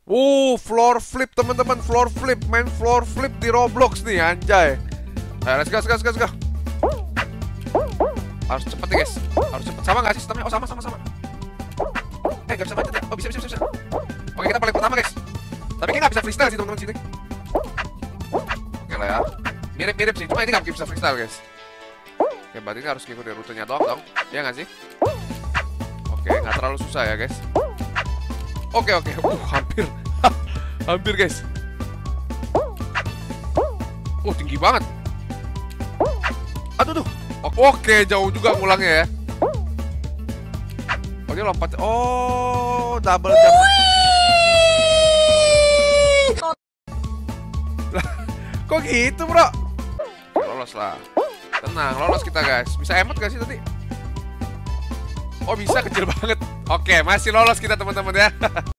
Floor flip teman-teman, floor flip, main floor flip di Roblox nih, anjay. Ayo, let's go, let's go, let's go. Harus cepet nih guys, harus cepet. Sama gak sih sistemnya? Oh sama. Gak bisa macet ya? Oh bisa. Oke, kita paling pertama guys. Tapi kayaknya gak bisa freestyle sih teman-teman sini. Oke lah ya, mirip-mirip sih, cuma ini gak bisa freestyle guys. Oke, berarti ini harus ngikutin rutenya doang dong. Iya gak sih? Oke, gak terlalu susah ya guys. Oke, hampir. Hampir guys. Tinggi banget. Aduh. Oke, jauh juga ngulangnya ya. Oh, dia lompat. Oh, double jump. Kok gitu, bro? Lolos lah. Tenang, lolos kita guys. Bisa emot gak sih tadi? Oh, bisa, kecil banget. Oke, masih lolos kita teman-teman ya.